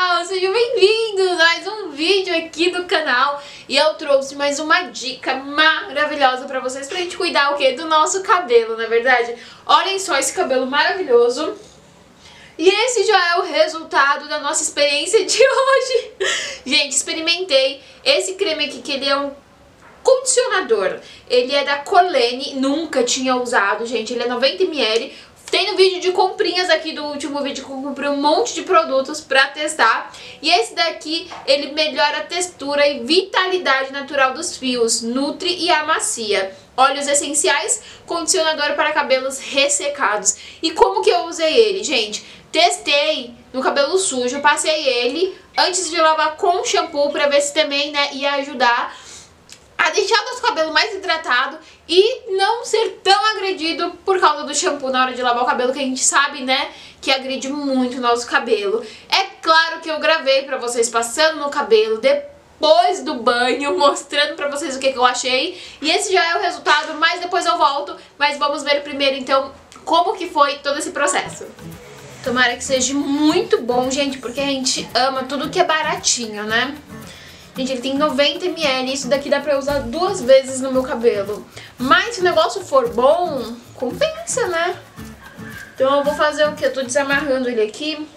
pessoal, sejam bem-vindos a mais um vídeo aqui do canal. E eu trouxe mais uma dica maravilhosa pra vocês, pra gente cuidar o quê? Do nosso cabelo, na verdade. Olhem só esse cabelo maravilhoso. E esse já é o resultado da nossa experiência de hoje. Gente, experimentei esse creme aqui, que ele é um condicionador. Ele é da Colene, nunca tinha usado, gente. Ele é 90 ml. Tem no vídeo de comprinhas aqui do último vídeo que eu comprei um monte de produtos pra testar. E esse daqui, ele melhora a textura e vitalidade natural dos fios, nutre e amacia. Óleos essenciais, condicionador para cabelos ressecados. E como que eu usei ele, gente? Testei no cabelo sujo, passei ele antes de lavar com shampoo pra ver se também, né, ia ajudar a deixar nosso cabelo mais hidratado e não ser tão agredido por causa do shampoo na hora de lavar o cabelo, que a gente sabe, né, que agride muito o nosso cabelo. É claro que eu gravei pra vocês passando no cabelo depois do banho, mostrando pra vocês o que eu achei. E esse já é o resultado, mas depois eu volto. Mas vamos ver primeiro, então, como que foi todo esse processo. Tomara que seja muito bom, gente, porque a gente ama tudo que é baratinho, né? Gente, ele tem 90 ml, isso daqui dá pra usar 2 vezes no meu cabelo. Mas se o negócio for bom, compensa, né? Então eu vou fazer o que? Eu tô desamarrando ele aqui,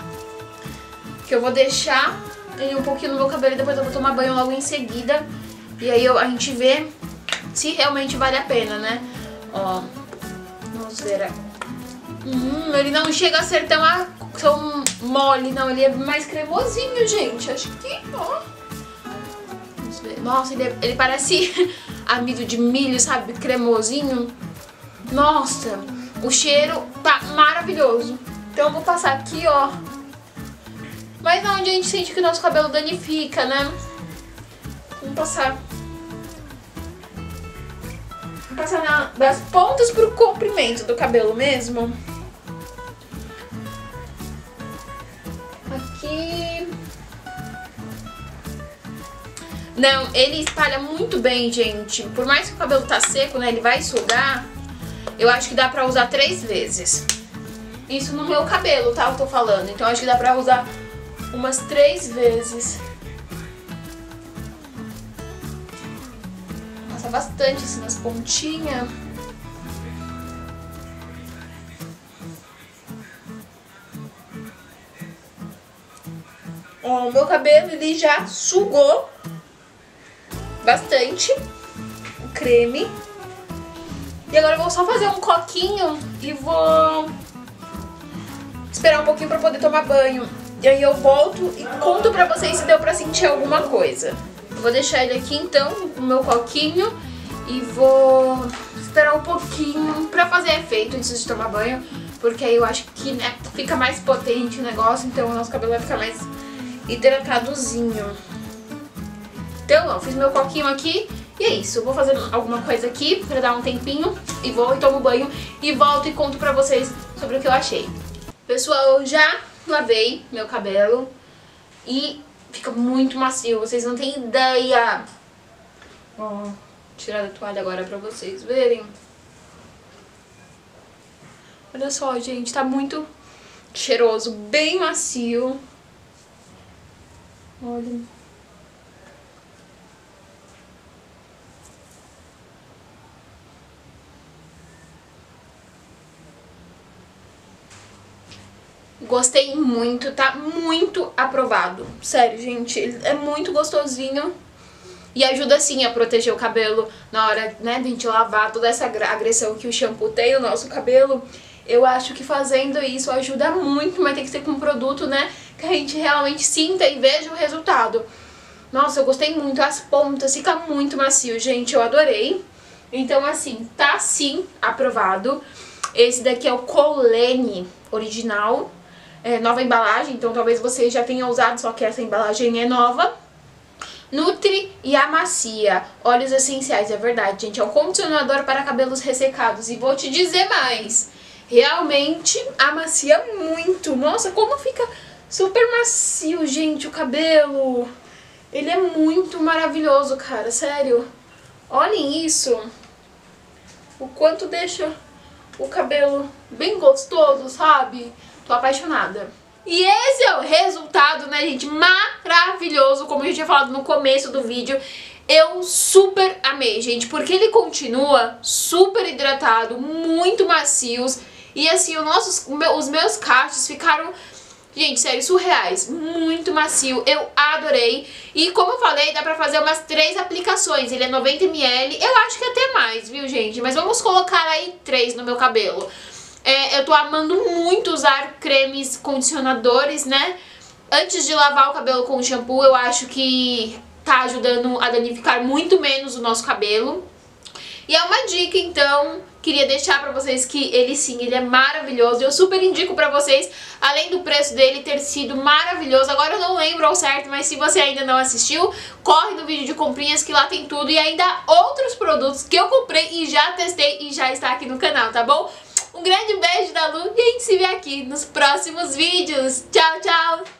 que eu vou deixar ele um pouquinho no meu cabelo e depois eu vou tomar banho logo em seguida. E aí a gente vê se realmente vale a pena, né? Ó, vamos ver. Ele não chega a ser tão mole, não. Ele é mais cremosinho, gente. Acho que, ó. Nossa, ele parece amido de milho, sabe? Cremosinho. Nossa, o cheiro tá maravilhoso. Então eu vou passar aqui, ó. Mas onde a gente sente que o nosso cabelo danifica, né? Vamos passar. Vou passar das pontas pro comprimento do cabelo mesmo. Aqui. Não, ele espalha muito bem, gente. Por mais que o cabelo tá seco, né, ele vai sugar. Eu acho que dá pra usar 3 vezes. Isso no meu cabelo, tá? Eu tô falando. Então eu acho que dá pra usar umas 3 vezes. Passa bastante assim nas pontinhas. Ó, o meu cabelo, ele já sugou bastante o creme. E agora eu vou só fazer um coquinho e vou esperar um pouquinho pra poder tomar banho. E aí eu volto e conto pra vocês se deu pra sentir alguma coisa. Eu vou deixar ele aqui então, o meu coquinho, e vou esperar um pouquinho pra fazer efeito antes de tomar banho, porque aí eu acho que, né, fica mais potente o negócio, então o nosso cabelo vai ficar mais hidratadozinho. Então, ó, fiz meu coquinho aqui e é isso. Eu vou fazer alguma coisa aqui pra dar um tempinho e vou e tomo banho e volto e conto pra vocês sobre o que eu achei. Pessoal, eu já lavei meu cabelo e fica muito macio, vocês não têm ideia. Ó, vou tirar da toalha agora pra vocês verem. Olha só, gente, tá muito cheiroso, bem macio. Olha. Gostei muito, tá muito aprovado. Sério, gente, ele é muito gostosinho. E ajuda sim a proteger o cabelo na hora, né, de a gente lavar toda essa agressão que o shampoo tem no nosso cabelo. Eu acho que fazendo isso ajuda muito, mas tem que ser com um produto, né, que a gente realmente sinta e veja o resultado. Nossa, eu gostei muito, as pontas, fica muito macio, gente, eu adorei. Então, assim, tá sim aprovado. Esse daqui é o Colene original, nova embalagem, então talvez você já tenha usado, só que essa embalagem é nova. Nutre e amacia, óleos essenciais, é verdade, gente, é um condicionador para cabelos ressecados. E vou te dizer mais, realmente amacia muito. Nossa, como fica super macio, gente, o cabelo. Ele é muito maravilhoso, cara, sério. Olhem isso. O quanto deixa o cabelo bem gostoso, sabe? Tô apaixonada. E esse é o resultado, né, gente? Maravilhoso, como a gente tinha falado no começo do vídeo. Eu super amei, gente, porque ele continua super hidratado, muito macios. E assim, os meus cachos ficaram, gente, sério, surreais. Muito macio, eu adorei. E como eu falei, dá pra fazer umas 3 aplicações. Ele é 90 ml, eu acho que até mais, viu, gente? Mas vamos colocar aí 3 no meu cabelo. Eu tô amando muito usar cremes condicionadores, né? Antes de lavar o cabelo com shampoo, eu acho que tá ajudando a danificar muito menos o nosso cabelo. E é uma dica, então, queria deixar pra vocês que ele sim, ele é maravilhoso. Eu super indico pra vocês, além do preço dele ter sido maravilhoso. Agora eu não lembro ao certo, mas se você ainda não assistiu, corre no vídeo de comprinhas que lá tem tudo. E ainda outros produtos que eu comprei e já testei e já está aqui no canal, tá bom? Um grande beijo da Lu e a gente se vê aqui nos próximos vídeos. Tchau, tchau!